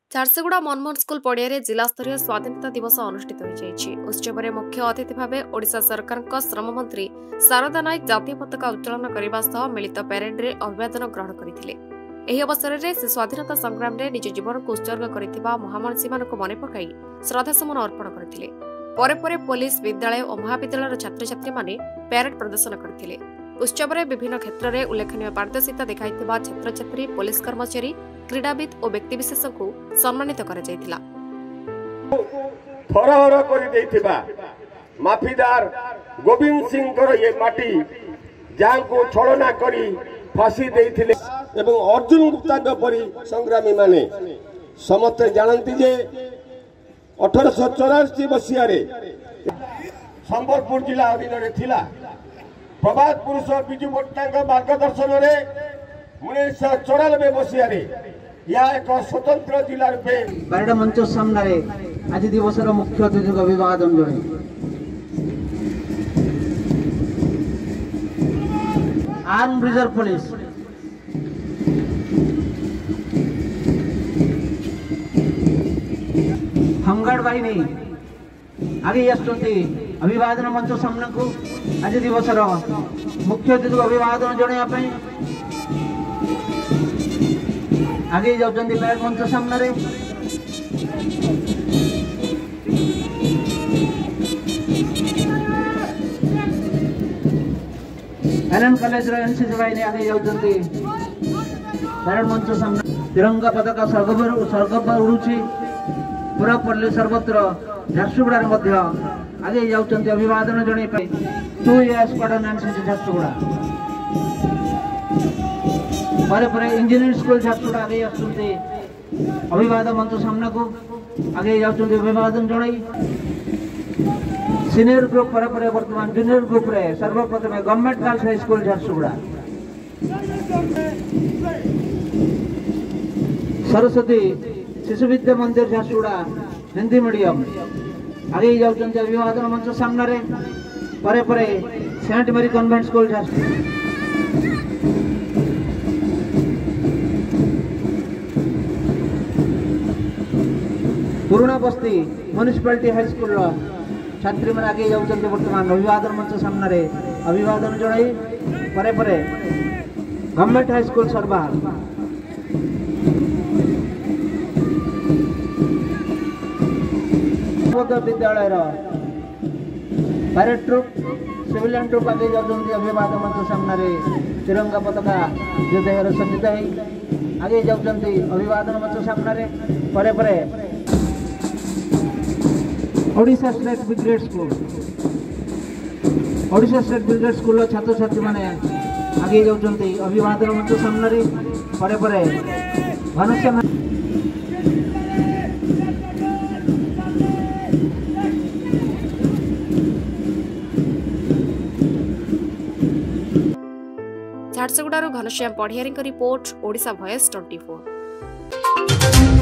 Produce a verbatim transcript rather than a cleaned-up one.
Jharsuguda Manmohan school पड़िया जिला स्तरीय स्वाधीनता दिवस अनुष्ठित उत्सव में मुख्य अतिथि भाव ओडिशा सरकार श्रम मंत्री शारदा नायक जातीय पताका उत्तोलन करने सह मिलित परेड रे अभिवादन ग्रहण करथिले। एही अवसर में से स्वाधीनता संग्राम में निज जीवन को उत्सर्ग करथिबा महामनीषी मानक मन पकाई श्रद्धासुमन अर्पण करथिले। परे परे पुलिस विद्यालय और महाविद्यालय छात्र छात्री माने परेड प्रदर्शन करथिले। उत्सव में विभिन्न क्षेत्र में उल्लेखनीय पारदर्शिता देखाइथिबा छात्र छात्री पुलिस कर्मचारी क्रीड़ाविद और व्यक्तिविशेष को सम्मानित करा जायतिला। थरहर करि देथिबा माफीदार गोविंद सिंह कर ये माटी जान को छलना करी फांसी देथिले एवं अर्जुन गुप्ता परी संग्रामी माने समस्त जानती जे अठारह सौ चौरासी मसीह संबलपुर जिला अधीन रे थिला। प्रभात पुरुष विजु पट्टनायक मार्गदर्शन में उन्नीस सौ चौरानबे मसीह या एक स्वतंत्र जिला रूपे परेड मंच सामने आज दिवस मुख्य अतिथि अभिवादन जड़े आर्म रिजर्व पुलिस होमगार्ड बाहिनी आगे अभिवादन मंच सामने को आज दिवस मुख्य अतिथि अभिवादन जनाया आगे जाउछन्ति परेड मंच सामने एलएन कॉलेज रे एनसीसी बाहिनी आगे जाउछन्ति परेड मंच सामने तिरंगा पताका सर्गभर सर्गभर उड़ुछि पूरा पल्ली सर्वत्र झारसुगुड़ा मध्य आगे जाउछन्ति अभिवादन जणे two years squadron NCC Jharsuguda परे परे इंजीनियरिंग स्कूल झारसुगुड़ा आगे आसुछन्ति अभिवादन मंच सामने को आगे जाउछन्ति अभिवादन जणाई सीनियर ग्रुप परे परे वर्तमान जूनियर ग्रुप रे सर्वप्रथम government girls high school Jharsuguda Saraswati Shishu Vidya मंदिर झारसुगुड़ा हिंदी मीडियम आगे जाउछन्ति अभिवादन मंच सामने परे परे सेंट मेरी कन्वेंट स्कूल झारसुगुड़ा पुराना बस्ती म्युनिसिपालिटी हाई स्कूल छात्री मैंने आगे जाउछन्ति वर्तमान अभिवादन मंच सामने अभिवादन जणाई परे परे गवर्नमेंट हाई स्कूल सरबा विद्यालय परेड ट्रुप सिविलियन ट्रुप आगे जाउछन्ति अभिवादन मंच सामने तिरंगा पताका हृदय सज्जित है आगे जाउछन्ति अभिवादन मंच सामने परे परे Odisha state brigade school Odisha state brigade school छात्र छात्री माने आगे जाउछन्ति अभिवादन मंच सामने परे परे घनश्याम झारसुगुड़ा घनश्याम पढ़ियारी रिपोर्ट ओडिशा वॉइस चौबीस।